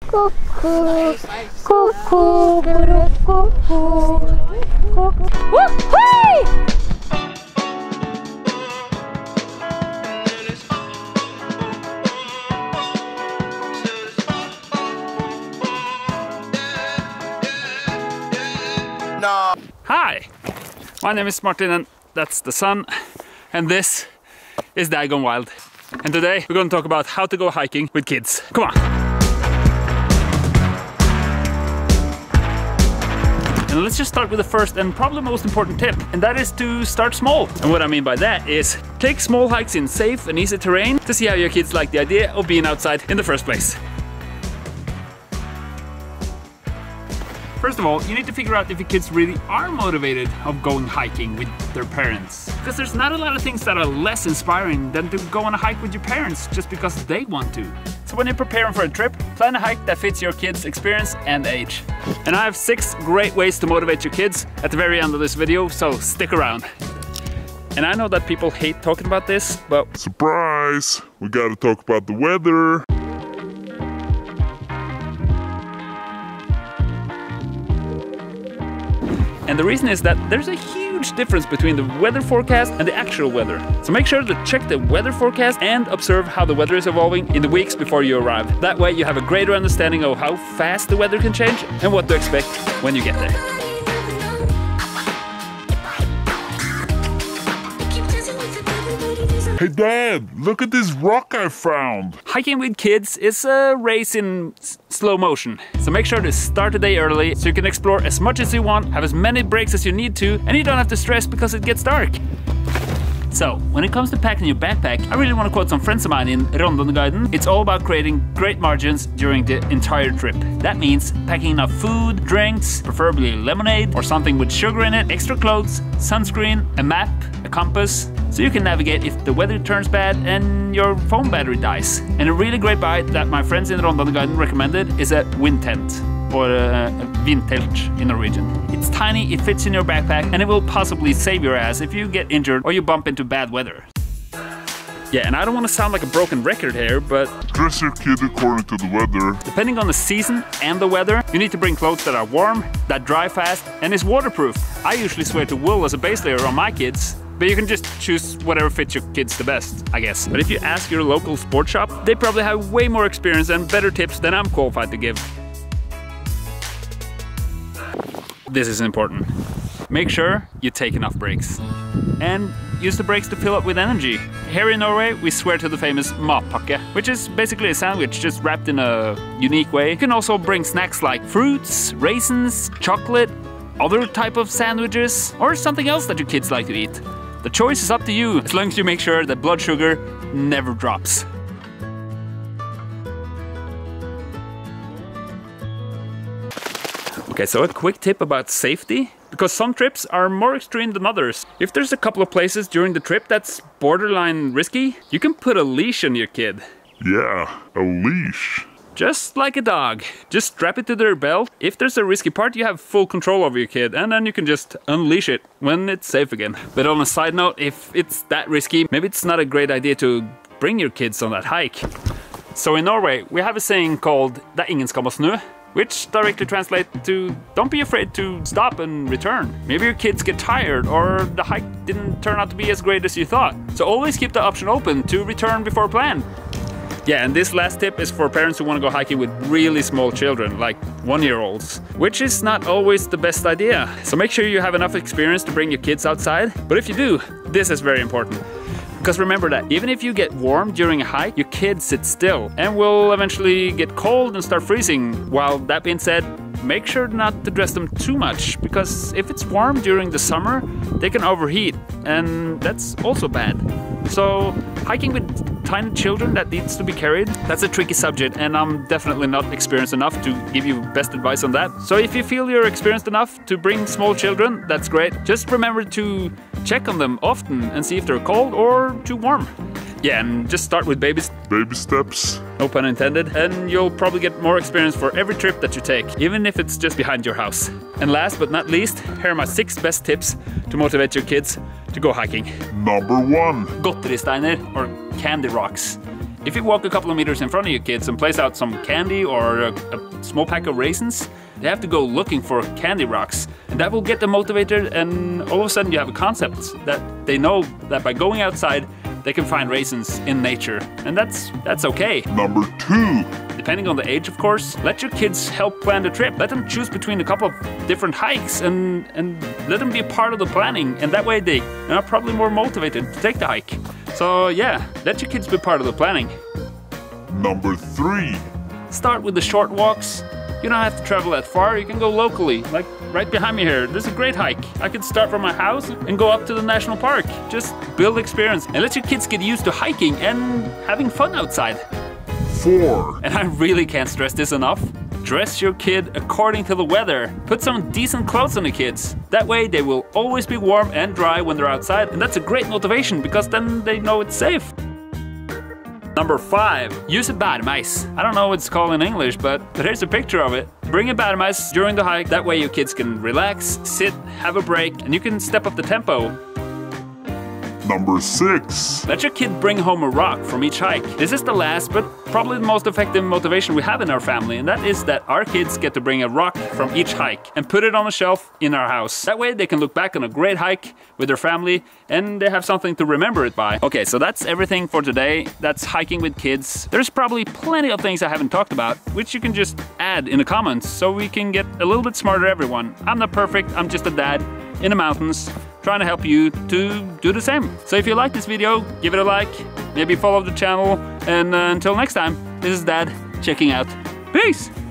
Cuckoo, cuckoo, cuckoo, cuckoo. Woo-hoo! Hi, my name is Martin and that's the sun, and this is Dagon Wild. And today we're going to talk about how to go hiking with kids. Come on! And let's just start with the first and probably most important tip, and that is to start small. And what I mean by that is take small hikes in safe and easy terrain to see how your kids like the idea of being outside in the first place. First of all, you need to figure out if your kids really are motivated of going hiking with their parents. Because there's not a lot of things that are less inspiring than to go on a hike with your parents just because they want to. So when you're preparing for a trip, plan a hike that fits your kids' experience and age. And I have 6 great ways to motivate your kids at the very end of this video, so stick around. And I know that people hate talking about this, but surprise! We gotta talk about the weather. And the reason is that there's a huge difference between the weather forecast and the actual weather. So make sure to check the weather forecast and observe how the weather is evolving in the weeks before you arrive. That way you have a greater understanding of how fast the weather can change and what to expect when you get there. Hey Dad, look at this rock I found! Hiking with kids is a race in slow motion. So make sure to start the day early so you can explore as much as you want, have as many breaks as you need to, and you don't have to stress because it gets dark. So, when it comes to packing your backpack, I really want to quote some friends of mine in Rondane-guiden. It's all about creating great margins during the entire trip. That means packing enough food, drinks, preferably lemonade or something with sugar in it, extra clothes, sunscreen, a map, a compass, so you can navigate if the weather turns bad and your phone battery dies. And a really great buy that my friends in Rondane-guiden recommended is a wind tent, or a vindtelt in Norwegian. It's tiny, it fits in your backpack, and it will possibly save your ass if you get injured or you bump into bad weather. Yeah, and I don't want to sound like a broken record here, but dress your kid according to the weather. Depending on the season and the weather, you need to bring clothes that are warm, that dry fast, and is waterproof. I usually swear to wool as a base layer on my kids, but you can just choose whatever fits your kids the best, I guess. But if you ask your local sports shop, they probably have way more experience and better tips than I'm qualified to give. This is important. Make sure you take enough breaks. And use the breaks to fill up with energy. Here in Norway, we swear to the famous matpakke, which is basically a sandwich just wrapped in a unique way. You can also bring snacks like fruits, raisins, chocolate, other type of sandwiches, or something else that your kids like to eat. The choice is up to you, as long as you make sure that blood sugar never drops. Okay, so a quick tip about safety, because some trips are more extreme than others. If there's a couple of places during the trip that's borderline risky, you can put a leash on your kid. Yeah, a leash. Just like a dog. Just strap it to their belt. If there's a risky part, you have full control over your kid, and then you can just unleash it when it's safe again. But on a side note, if it's that risky, maybe it's not a great idea to bring your kids on that hike. So in Norway, we have a saying called "Det er ingen skam å snu," which directly translates to don't be afraid to stop and return. Maybe your kids get tired or the hike didn't turn out to be as great as you thought. So always keep the option open to return before planned. Yeah, and this last tip is for parents who want to go hiking with really small children, like 1-year-olds, which is not always the best idea. So make sure you have enough experience to bring your kids outside. But if you do, this is very important. Because remember that even if you get warm during a hike, your kids sit still and will eventually get cold and start freezing. While that being said, make sure not to dress them too much, because if it's warm during the summer, they can overheat, and that's also bad. So hiking with tiny children that needs to be carried, that's a tricky subject, and I'm definitely not experienced enough to give you best advice on that. So if you feel you're experienced enough to bring small children, that's great. Just remember to check on them often and see if they're cold or too warm. Yeah, and just start with baby steps. No pun intended. And you'll probably get more experience for every trip that you take, even if it's just behind your house. And last but not least, here are my 6 best tips to motivate your kids to go hiking. Number 1. Godteristeiner, or candy rocks. If you walk a couple of meters in front of your kids and place out some candy or a small pack of raisins, they have to go looking for candy rocks. And that will get them motivated, and all of a sudden you have a concept that they know that by going outside, they can find raisins in nature. And that's okay. Number 2. Depending on the age, of course, let your kids help plan the trip. Let them choose between a couple of different hikes and let them be a part of the planning. And that way they are probably more motivated to take the hike. So yeah, let your kids be part of the planning. Number 3. Start with the short walks. You don't have to travel that far, you can go locally. Like right behind me here, there's a great hike. I can start from my house and go up to the national park. Just build experience and let your kids get used to hiking and having fun outside. 4. And I really can't stress this enough. Dress your kid according to the weather. Put some decent clothes on the kids. That way they will always be warm and dry when they're outside. And that's a great motivation because then they know it's safe. Number 5, use a badmeis. I don't know what it's called in English, but here's a picture of it. Bring a badmeis during the hike. That way your kids can relax, sit, have a break, and you can step up the tempo. Number 6. Let your kid bring home a rock from each hike. This is the last, but probably the most effective motivation we have in our family, and that is that our kids get to bring a rock from each hike and put it on a shelf in our house. That way they can look back on a great hike with their family and they have something to remember it by. Okay, so that's everything for today. That's hiking with kids. There's probably plenty of things I haven't talked about, which you can just add in the comments so we can get a little bit smarter, everyone. I'm not perfect, I'm just a dad in the mountains, trying to help you to do the same. So if you like this video, give it a like, maybe follow the channel, and until next time, this is Dad checking out. Peace!